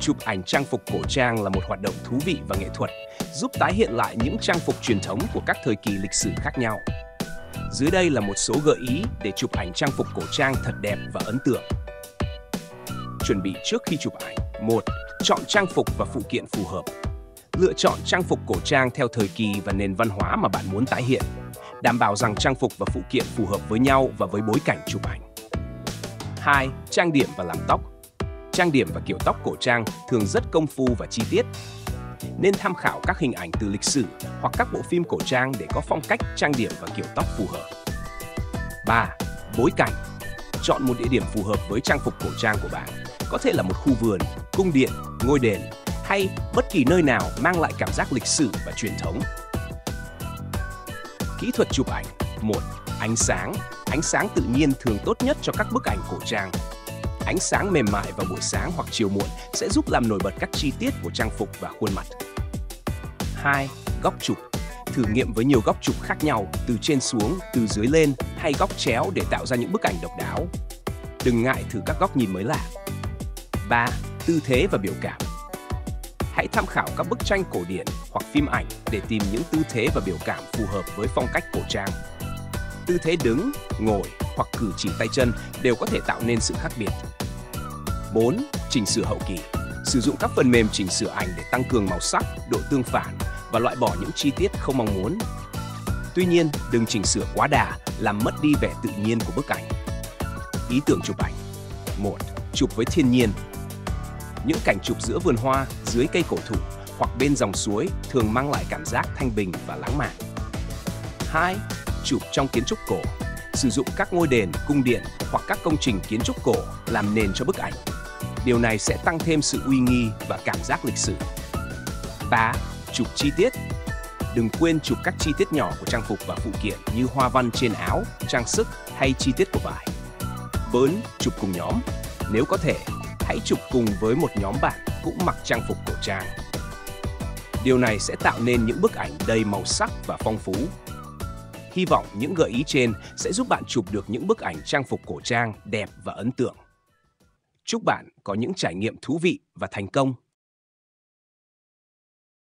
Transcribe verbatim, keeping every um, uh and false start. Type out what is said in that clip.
Chụp ảnh trang phục cổ trang là một hoạt động thú vị và nghệ thuật, giúp tái hiện lại những trang phục truyền thống của các thời kỳ lịch sử khác nhau. Dưới đây là một số gợi ý để chụp ảnh trang phục cổ trang thật đẹp và ấn tượng. Chuẩn bị trước khi chụp ảnh. một. Chọn trang phục và phụ kiện phù hợp. Lựa chọn trang phục cổ trang theo thời kỳ và nền văn hóa mà bạn muốn tái hiện. Đảm bảo rằng trang phục và phụ kiện phù hợp với nhau và với bối cảnh chụp ảnh. hai. Trang điểm và làm tóc. Trang điểm và kiểu tóc cổ trang thường rất công phu và chi tiết. Nên tham khảo các hình ảnh từ lịch sử hoặc các bộ phim cổ trang để có phong cách trang điểm và kiểu tóc phù hợp. ba. Bối cảnh. Chọn một địa điểm phù hợp với trang phục cổ trang của bạn. Có thể là một khu vườn, cung điện, ngôi đền hay bất kỳ nơi nào mang lại cảm giác lịch sử và truyền thống. Kỹ thuật chụp ảnh. một. Ánh sáng. Ánh sáng tự nhiên thường tốt nhất cho các bức ảnh cổ trang. Ánh sáng mềm mại vào buổi sáng hoặc chiều muộn sẽ giúp làm nổi bật các chi tiết của trang phục và khuôn mặt. hai. Góc chụp. Thử nghiệm với nhiều góc chụp khác nhau, từ trên xuống, từ dưới lên hay góc chéo để tạo ra những bức ảnh độc đáo. Đừng ngại thử các góc nhìn mới lạ. ba. Tư thế và biểu cảm. Hãy tham khảo các bức tranh cổ điển hoặc phim ảnh để tìm những tư thế và biểu cảm phù hợp với phong cách cổ trang. Tư thế đứng, ngồi hoặc cử chỉ tay chân đều có thể tạo nên sự khác biệt. bốn. Chỉnh sửa hậu kỳ. Sử dụng các phần mềm chỉnh sửa ảnh để tăng cường màu sắc, độ tương phản và loại bỏ những chi tiết không mong muốn. Tuy nhiên, đừng chỉnh sửa quá đà làm mất đi vẻ tự nhiên của bức ảnh. Ý tưởng chụp ảnh. một. Chụp với thiên nhiên. Những cảnh chụp giữa vườn hoa, dưới cây cổ thụ hoặc bên dòng suối thường mang lại cảm giác thanh bình và lãng mạn. hai. Chụp trong kiến trúc cổ. Sử dụng các ngôi đền, cung điện hoặc các công trình kiến trúc cổ làm nền cho bức ảnh. Điều này sẽ tăng thêm sự uy nghi và cảm giác lịch sử. ba. Chụp chi tiết. Đừng quên chụp các chi tiết nhỏ của trang phục và phụ kiện như hoa văn trên áo, trang sức hay chi tiết của vải. bốn. Chụp cùng nhóm. Nếu có thể, hãy chụp cùng với một nhóm bạn cũng mặc trang phục cổ trang. Điều này sẽ tạo nên những bức ảnh đầy màu sắc và phong phú. Hy vọng những gợi ý trên sẽ giúp bạn chụp được những bức ảnh trang phục cổ trang đẹp và ấn tượng. Chúc bạn có những trải nghiệm thú vị và thành công!